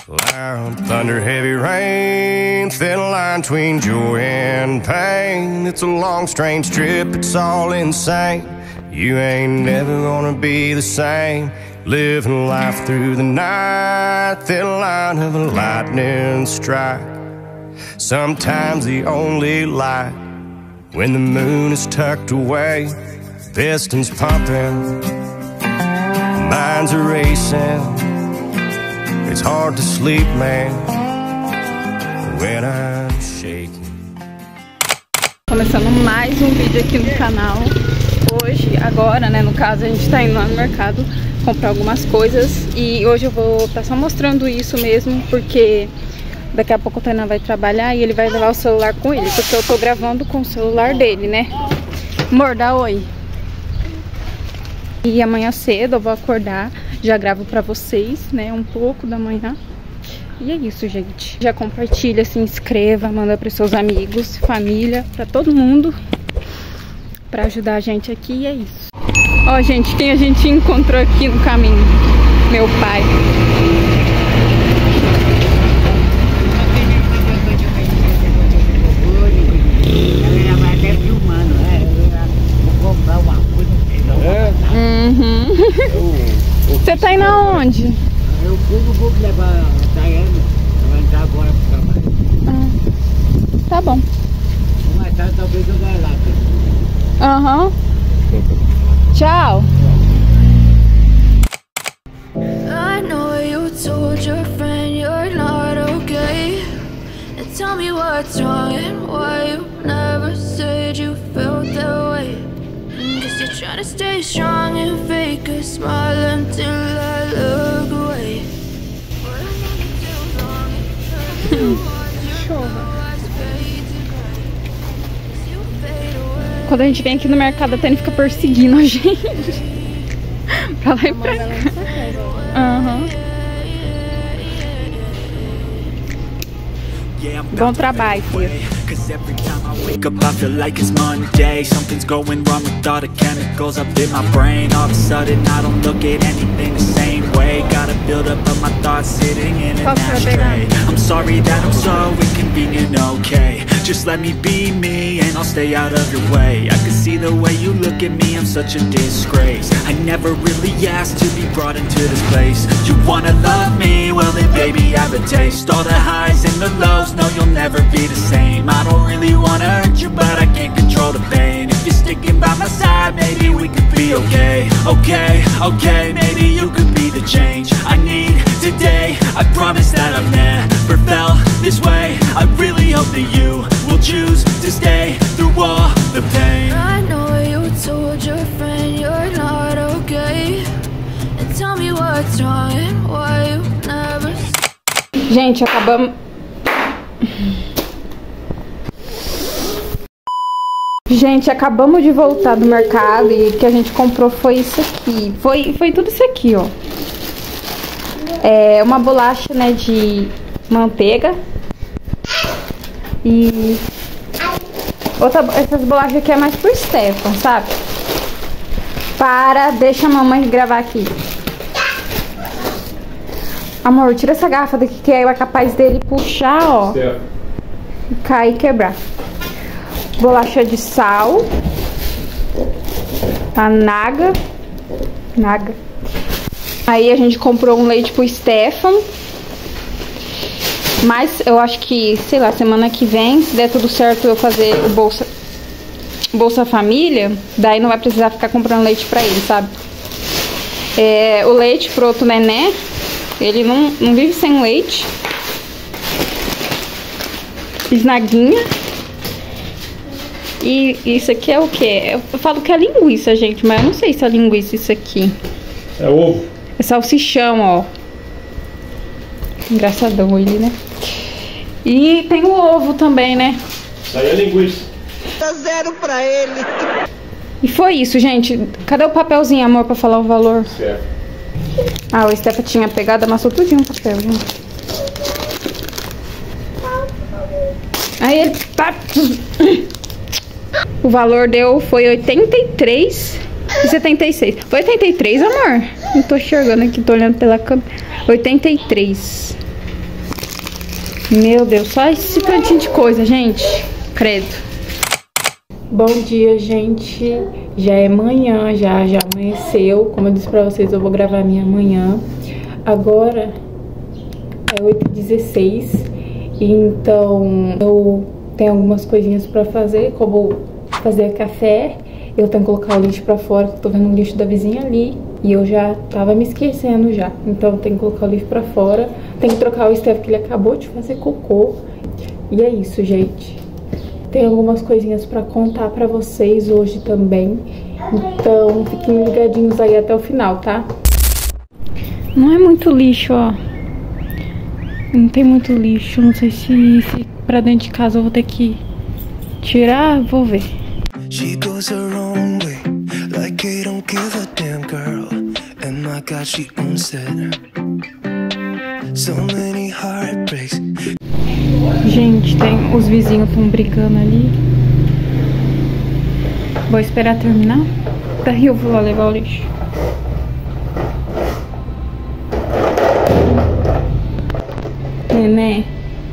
Loud thunder, heavy rain, thin line between joy and pain. It's a long, strange trip, it's all insane. You ain't never gonna be the same. Living life through the night, thin line of a lightning strike. Sometimes the only light when the moon is tucked away. Pistons pumping, minds are racing. It's hard to sleep, man, when I'm shaking. Começando mais um vídeo aqui no canal. Hoje, agora, né, no caso, a gente tá indo lá no mercado comprar algumas coisas. E hoje eu vou estar só mostrando isso mesmo, porque daqui a pouco o Tainan vai trabalhar e ele vai levar o celular com ele, porque eu tô gravando com o celular dele, né? Amor, dá oi. E amanhã cedo eu vou acordar, já gravo pra vocês, né, um pouco da manhã. E é isso, gente. Já compartilha, se inscreva, manda pros seus amigos, família, pra todo mundo, pra ajudar a gente aqui, e é isso. Ó, gente, quem a gente encontrou aqui no caminho? Meu pai. Você tá indo aonde? Eu vou levar a Daiane, ela vai entrar agora pro trabalho. Tá bom. Mais tarde talvez eu vá lá. Aham. Tchau. I know you told your friend you're not okay. And tell me what's wrong and why you never said you felt that way. Guess you're trying to stay strong and fake a smile until I look away. But I know you too long and hurt you want your eyes fade to gray. As you fade away. Quando a gente vem aqui no mercado, a Tânia fica perseguindo a gente. Pra lá e pra cá. Aham. Bom trabalho, filho. Cause every time I wake up I feel like it's Monday. Something's going wrong with all the chemicals up in my brain. All of a sudden I don't look at anything the same way. Gotta build up of my thoughts sitting in an ashtray. I'm sorry that I'm so inconvenient, okay. Just let me be me and I'll stay out of your way. I can see the way you look at me, I'm such a disgrace. I never really asked to be brought into this place. You wanna love me? Well then baby have a taste. All the highs and the lows, no you'll never be the same. I don't really wanna hurt you, but I can't control the pain. If you're sticking by my side, maybe we could be okay. Okay, maybe you could be the change I need today. I promise that I've never felt this way. I really hope that you will choose to stay through all the pain. I know you told your friend you're not okay. And tell me what's wrong and why you never. Gente, acabamos. Gente, acabamos de voltar do mercado e o que a gente comprou foi isso aqui. Foi tudo isso aqui, ó. É uma bolacha, né, de manteiga. E essas bolachas aqui é mais pro Stefan, sabe? Deixa a mamãe gravar aqui. Amor, tira essa garrafa daqui que aí é capaz dele puxar, ó. E cair e quebrar. Bolacha de sal. A Naga. Aí a gente comprou um leite pro Stefan. Mas eu acho que, sei lá, semana que vem, se der tudo certo eu fazer o Bolsa Família, daí não vai precisar ficar comprando leite pra ele, sabe? O leite pro outro neném, ele não vive sem leite. Bisnaguinha. E isso aqui é o que? Eu falo que é linguiça, gente, mas eu não sei se é linguiça isso aqui. É ovo. É salsichão, ó. Engraçadão ele, né? E tem o ovo também, né? Isso aí é linguiça. Dá zero pra ele. E foi isso, gente. Cadê o papelzinho, amor, pra falar o valor? Certo. Ah, o Stefan tinha pegado, amassou tudinho o papel, gente. Aí ele... O valor foi 83,76. Foi 83, amor? Não tô enxergando aqui, tô olhando pela câmera. 83. Meu Deus, só esse tantinho de coisa, gente. Credo. Bom dia, gente. Já é manhã, já amanheceu. Como eu disse pra vocês, eu vou gravar minha manhã. Agora é 8h16. Então eu tenho algumas coisinhas pra fazer, como fazer café. Eu tenho que colocar o lixo pra fora, tô vendo o lixo da vizinha ali. E eu já tava me esquecendo já. Então eu tenho que colocar o lixo pra fora. Tenho que trocar o Steph, que ele acabou de fazer cocô. E é isso, gente. Tem algumas coisinhas pra contar pra vocês hoje também. Então fiquem ligadinhos aí até o final, tá? Não é muito lixo, ó. Não tem muito lixo. Não sei se pra dentro de casa eu vou ter que tirar. Vou ver. She goes her own way, like I don't give a damn, girl. And my God, she owns it. So many heartbreaks. Gente, os vizinhos estão brigando ali. Vou esperar terminar. Daí eu vou lá levar o lixo. Nenê.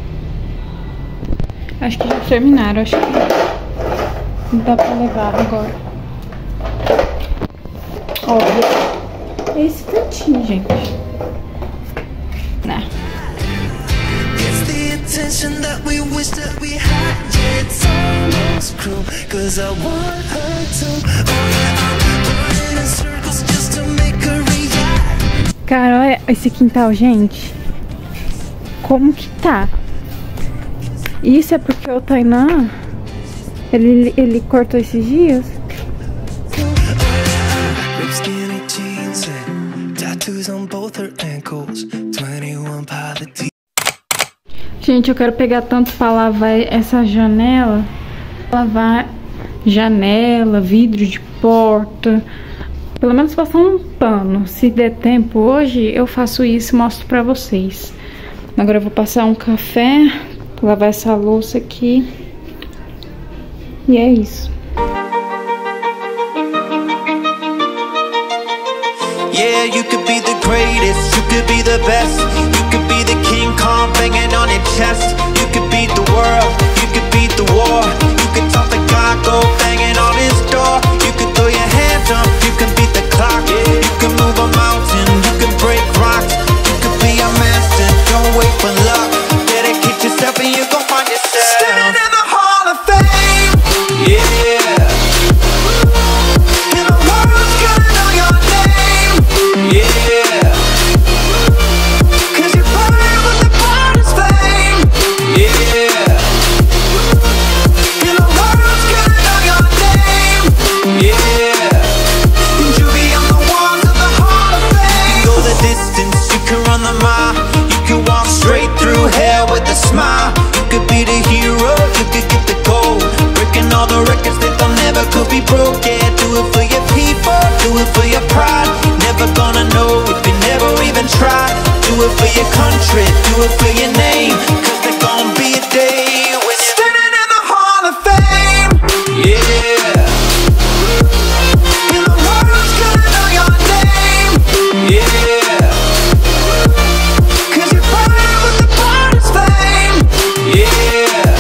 Acho que já terminaram. Acho que dá pra levar agora. Ó, esse cantinho, gente. Né? Attention that we wish that we had, yeah, it's almost cruel, 'cause I want her to. Oh yeah, I'm running in circles just to make her react. Cara, olha esse quintal, gente. Como que tá? Isso é porque o Tainan, ele cortou esses dias. Ripped skinny jeans and tattoos on both her ankles. 21 Pilot. Gente, eu quero pegar tanto pra lavar essa janela. Lavar janela, vidro de porta. Pelo menos passar um pano. Se der tempo hoje, eu faço isso e mostro pra vocês. Agora eu vou passar um café, lavar essa louça aqui. E é isso. Yeah, you could be the greatest, you could be the best. You could be the King Kong banging on your chest. You could beat the world, you could beat the war. You could talk the God, go banging on his door. You could throw your hands up, you can beat the clock. You can move a mountain, you can break rocks. You could be a master, don't wait for luck. Dedicate yourself and you gon' find yourself standing in the Hall of Fame. Yeah. Yeah, 'cause you burn with the brightest flame. Yeah, and the world's gonna know your name. Yeah, and you'll be on the walls of the Hall of Fame. You can go the distance, you can run the mile. You can walk straight through hell with a smile. You could be the hero, you could get the gold. Breaking all the records that they'll never could be broke. Yeah, do it for your people, do it for your pride. Never gonna know if you never even try. Do it for your country, do it for your name. 'Cause there's gonna be a day when you're standing in the Hall of Fame. Yeah, and the world's gonna know your name. Yeah, 'cause you burn with the brightest flame. Yeah,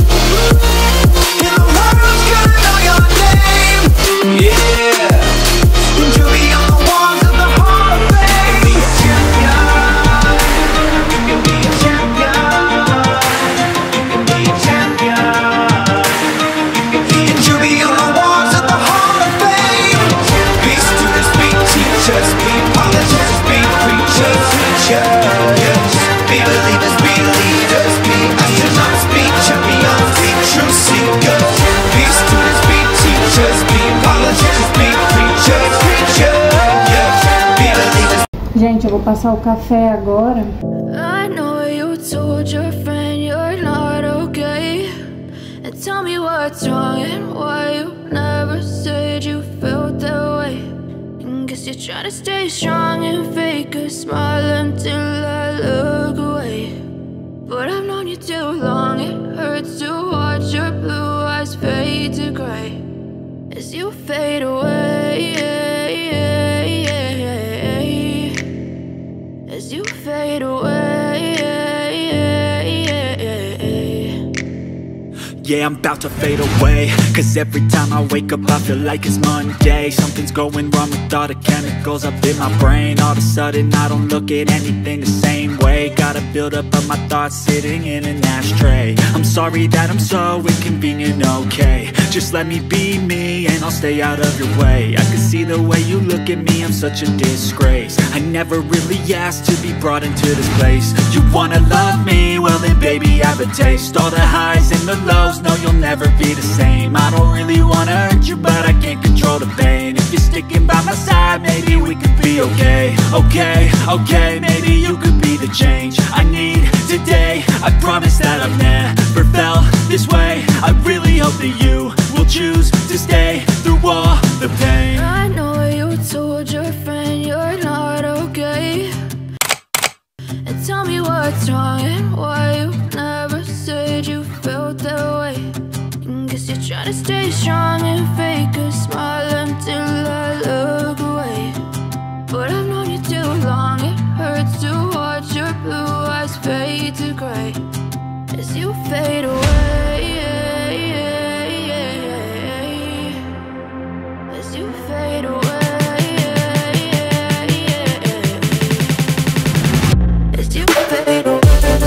and the world's gonna know your name. Yeah, and you'll be on the walls of the Hall of Fame. You can be a champion. You can be a champion. You can be a champion. And you'll be on the walls of the Hall of Fame. Be students, be teachers, be politicians, be preachers, teachers. Be believers, be leaders, be astronauts, be champions, be truth seekers. Be students, be teachers, be politicians, be preachers, teachers. Be believers. Gente, eu vou passar o café agora. I know you told your friend you're not okay. And tell me what's wrong and why you never said you felt that way. And guess you're trying to stay strong and fake a smile until I look away. But I've known you too long, it hurts to watch your blue eyes fade to gray as you fade away. As you fade away. yeah, I'm about to fade away. Cause every time I wake up I feel like it's Monday. Something's going wrong with all the chemicals up in my brain. All of a sudden I don't look at anything the same way. Gotta build up of my thoughts sitting in an ashtray. I'm sorry that I'm so inconvenient, okay. Just let me be me and I'll stay out of your way. I can see the way you look at me, I'm such a disgrace. I never really asked to be brought into this place. You wanna love me? Well then baby, have a taste. All the highs and the lows, no you'll never be the same. I don't really wanna hurt you, but I can't control the pain. If you're sticking by my side, maybe we could be okay. Okay, maybe you could be the change I need today. I promise that I've never felt this way. I really hope that you will choose to stay through all the pain. I know you told your friend you're not okay, and tell me what's wrong and why you never said you felt that way. Guess you're trying to stay strong and fake a smile until I look away. But I've known you too long, it hurts to watch your blue eyes fade to gray as you fade away. As you fade away. As you fade away.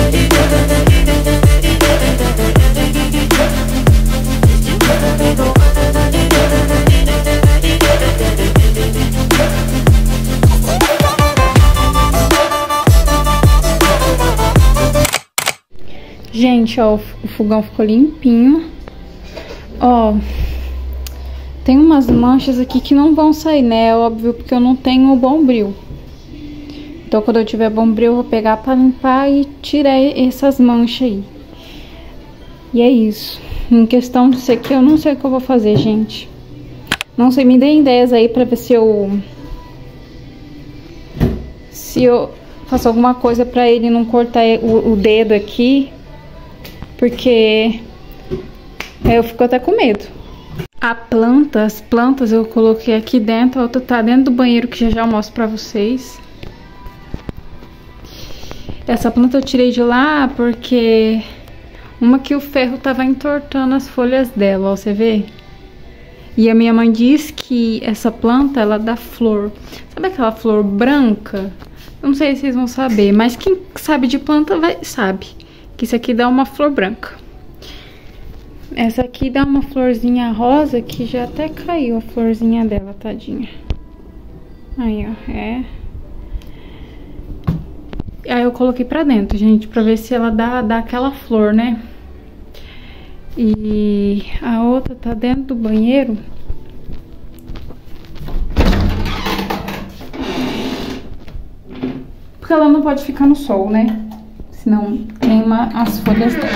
Gente, ó, o fogão ficou limpinho. Ó, tem umas manchas aqui que não vão sair, né? É óbvio, porque eu não tenho bombril. Então, quando eu tiver bombril, eu vou pegar pra limpar e tirar essas manchas aí. E é isso. Em questão disso aqui, eu não sei o que eu vou fazer, gente. Não sei, me dê ideias aí pra ver se eu faço alguma coisa pra ele não cortar o dedo aqui. Porque eu fico até com medo. As plantas eu coloquei aqui dentro. A outra tá dentro do banheiro, que já eu mostro pra vocês. Essa planta eu tirei de lá porque uma que o ferro tava entortando as folhas dela, ó, você vê? E a minha mãe diz que essa planta, ela dá flor. Sabe aquela flor branca? Eu não sei se vocês vão saber, mas quem sabe de planta sabe que isso aqui dá uma flor branca. Essa aqui dá uma florzinha rosa que já até caiu a florzinha dela, tadinha. Aí, ó, Aí eu coloquei pra dentro, gente, pra ver se ela dá aquela flor, né? E a outra tá dentro do banheiro. Porque ela não pode ficar no sol, né? Senão queima as folhas dela.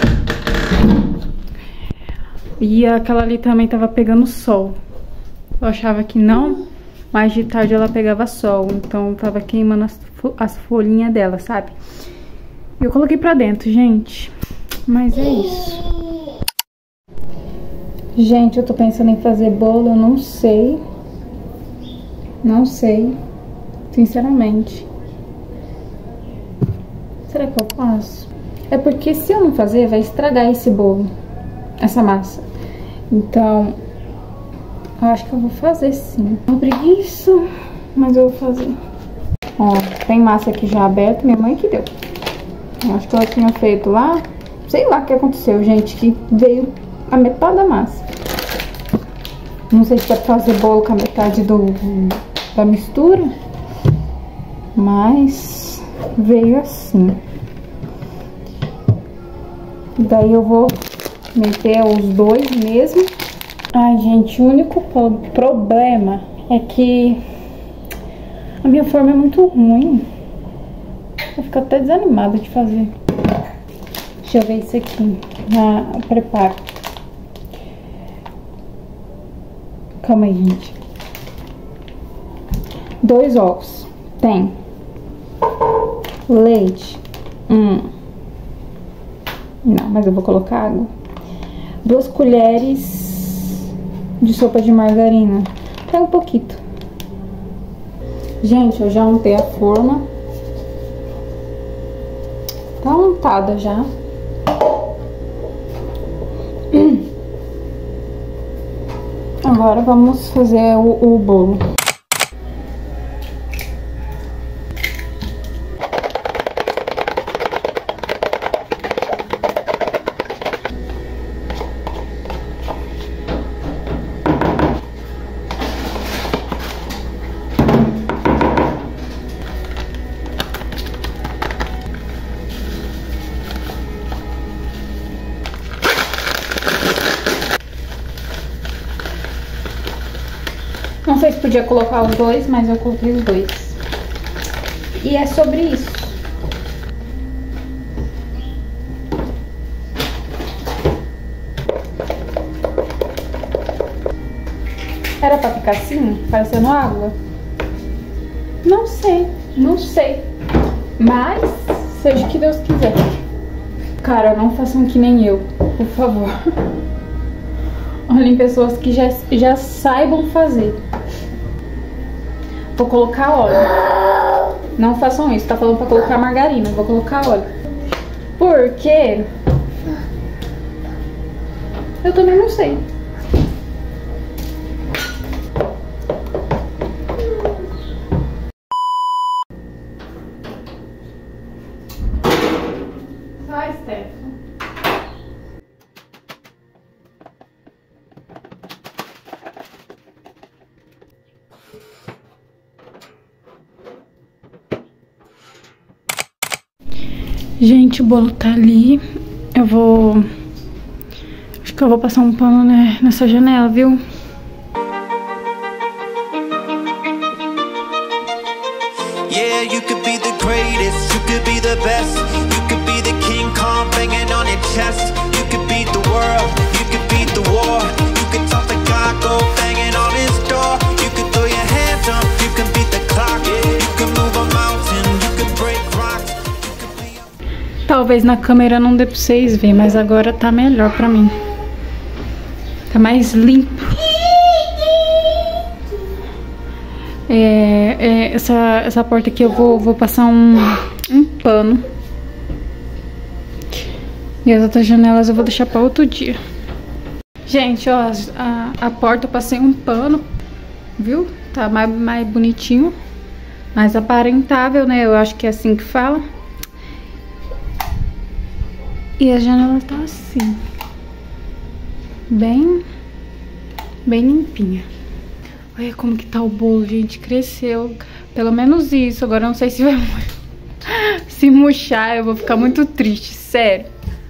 E aquela ali também tava pegando sol. Eu achava que não, mas de tarde ela pegava sol. Então tava queimando as folhinhas dela, sabe? Eu coloquei pra dentro, gente. Mas é isso. Gente, eu tô pensando em fazer bolo, eu não sei. Não sei. Sinceramente. Será que eu faço? É porque se eu não fazer, vai estragar esse bolo, essa massa. Então, eu acho que eu vou fazer sim. Uma preguiça, mas eu vou fazer. Ó, tem massa aqui já aberta, minha mãe que deu. Eu acho que ela tinha feito lá. Sei lá o que aconteceu, gente, que veio a metade da massa. Não sei se dá pra fazer bolo com a metade da mistura, mas veio assim. Daí eu vou meter os dois mesmo. Ai, gente, o único problema é que a minha forma é muito ruim. Eu fico até desanimada de fazer. Deixa eu ver isso aqui. Preparo. Calma aí, gente. 2 ovos. Tem leite. Não, mas eu vou colocar água. 2 colheres de sopa de margarina. Até um pouquinho. Gente, eu já untei a forma. Tá untada já. Agora vamos fazer o bolo. Não sei se podia colocar os dois, mas eu coloquei os dois. E é sobre isso. Era pra ficar assim, parecendo água? Não sei, não sei. Mas, seja o que Deus quiser. Cara, não façam que nem eu, por favor. Olhem pessoas que já saibam fazer. Vou colocar óleo. Não façam isso, tá falando pra colocar margarina. Vou colocar óleo. Porque eu também não sei. Vai, Stefan. Gente, o bolo tá ali. Eu vou... Acho que eu vou passar um pano, né, nessa janela, viu? Yeah, you could be the greatest, you could be the best. You could be the King Kong banging on your chest. You could beat the world, you could beat the war. You could talk to God, go banging on his door. You could throw your hands up, you can beat the clock. You can move a mountain, you can break rocks. Talvez na câmera não dê pra vocês verem, mas agora tá melhor pra mim. Tá mais limpo. Essa porta aqui eu vou passar um pano. E as outras janelas eu vou deixar pra outro dia. Gente, ó, a porta eu passei um pano, viu? Tá mais bonitinho, mais aparentável, né? Eu acho que é assim que fala. E a janela tá assim, bem limpinha. Olha como que tá o bolo, gente, cresceu. Pelo menos isso, agora eu não sei se vai se murchar, eu vou ficar muito triste, sério.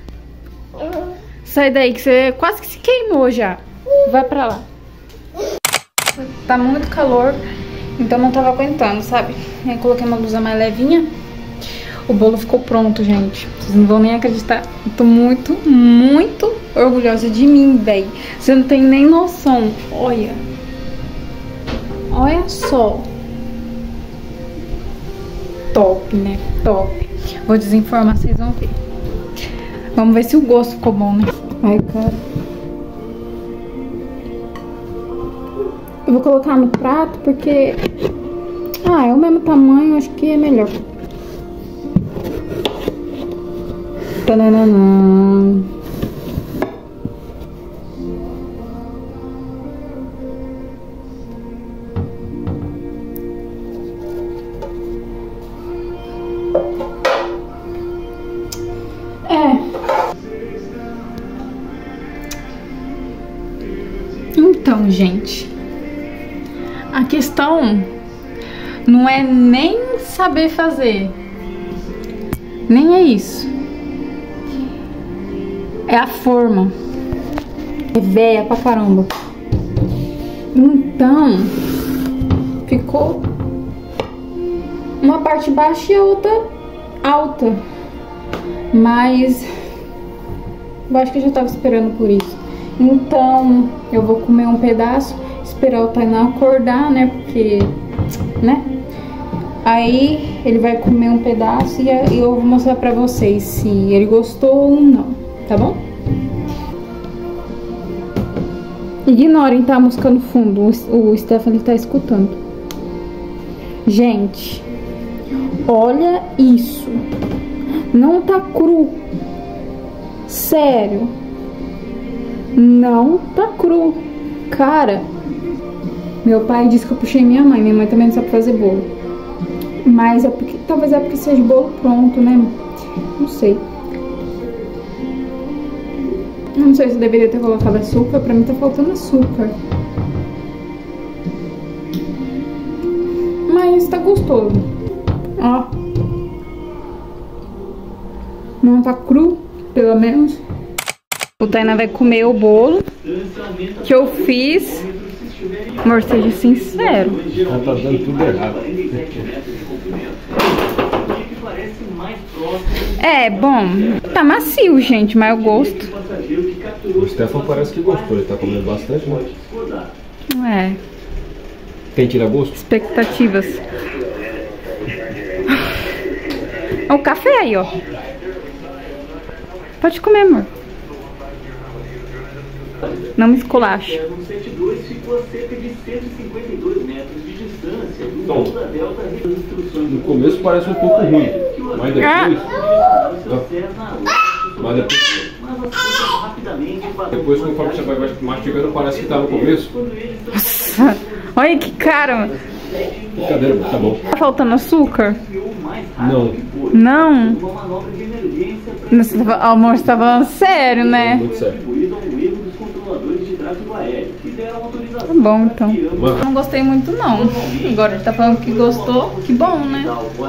Sai daí que você quase que se queimou já. Vai pra lá. Tá muito calor, então não tava aguentando, sabe? Aí coloquei uma blusa mais levinha. O bolo ficou pronto, gente. Vocês não vão nem acreditar. Eu tô muito orgulhosa de mim, véi. Você não tem nem noção. Olha. Olha só. Top, né? Top. Vou desenformar, vocês vão ver. Vamos ver se o gosto ficou bom, né? Ai, cara. Eu vou colocar no prato porque... é o mesmo tamanho, acho que é melhor. Tananana. Então, gente, a questão não é nem saber fazer, nem é isso. É a forma. É velha pra caramba. Então, ficou uma parte baixa e a outra alta. Mas eu acho que eu já tava esperando por isso. Então, eu vou comer um pedaço, esperar o Tainá acordar, né? Porque, né? Aí, ele vai comer um pedaço e eu vou mostrar pra vocês se ele gostou ou não. Tá bom? Ignorem, tá? A música no fundo. O Stefan tá escutando. Gente, olha isso. Não tá cru. Sério. Não tá cru. Cara, meu pai disse que eu puxei minha mãe também não sabe fazer bolo. Mas é porque, talvez é porque seja bolo pronto, né? Não sei. Não sei se eu deveria ter colocado açúcar, pra mim tá faltando açúcar. Mas tá gostoso. Ó. Não tá cru, pelo menos. O Tainá vai comer o bolo que eu fiz. Amor, seja sincero. Já tá dando tudo errado. É, bom, tá macio, gente, mas eu gosto. O Stefan parece que gostou, ele tá comendo bastante, né? É, Quem tira gosto? expectativas. O café aí, ó. Pode comer, amor. Não me esculacha. Então, no começo parece um pouco ruim, mas depois... Depois conforme você vai mastigando, parece que tá no começo. Nossa, olha que cara, mano. Brincadeira, tá bom. Tá faltando açúcar? Não, Não? Nossa, amor, você tá falando sério, né? muito sério. Tá bom, então. Eu não gostei muito, não. Agora ele tá falando que gostou, que bom, né?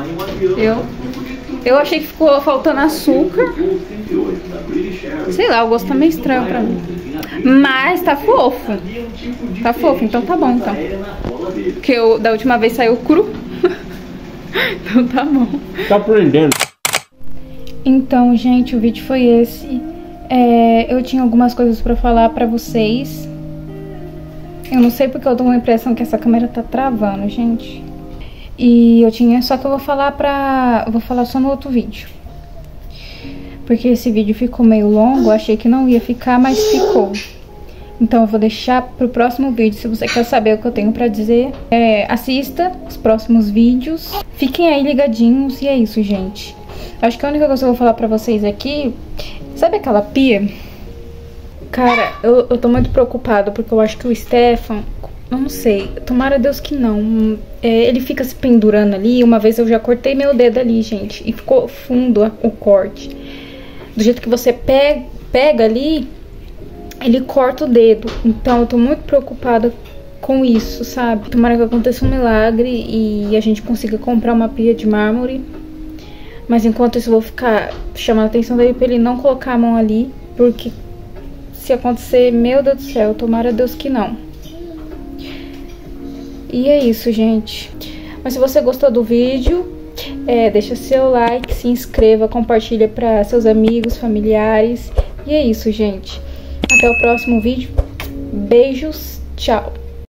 Eu achei que ficou faltando açúcar. Sei lá, o gosto tá meio estranho pra mim. Mas tá fofo. Tá fofo, então tá bom, então. Porque da última vez saiu cru. Então tá bom. Tá aprendendo. Então, gente, o vídeo foi esse. Eu tinha algumas coisas pra falar pra vocês. Eu não sei porque eu dou uma impressão que essa câmera tá travando, gente. E eu tinha, só que eu vou falar só no outro vídeo. Porque esse vídeo ficou meio longo, eu achei que não ia ficar, mas ficou. Então eu vou deixar pro próximo vídeo. Se você quer saber o que eu tenho pra dizer, assista os próximos vídeos. Fiquem aí ligadinhos e é isso, gente. Acho que a única coisa que eu vou falar pra vocês aqui... Sabe aquela pia? Cara, eu tô muito preocupada porque eu acho que o Stefan... Eu não sei, tomara Deus que não. Ele fica se pendurando ali. Uma vez eu já cortei meu dedo ali, gente. E ficou fundo o corte. Do jeito que você pega ali, ele corta o dedo. Então eu tô muito preocupada com isso, sabe? Tomara que aconteça um milagre e a gente consiga comprar uma pia de mármore. Mas enquanto isso eu vou ficar chamando a atenção dele pra ele não colocar a mão ali. Porque se acontecer, meu Deus do céu, tomara Deus que não. E é isso, gente. Mas se você gostou do vídeo, deixa seu like, se inscreva, compartilha para seus amigos, familiares. E é isso, gente. Até o próximo vídeo. Beijos, tchau.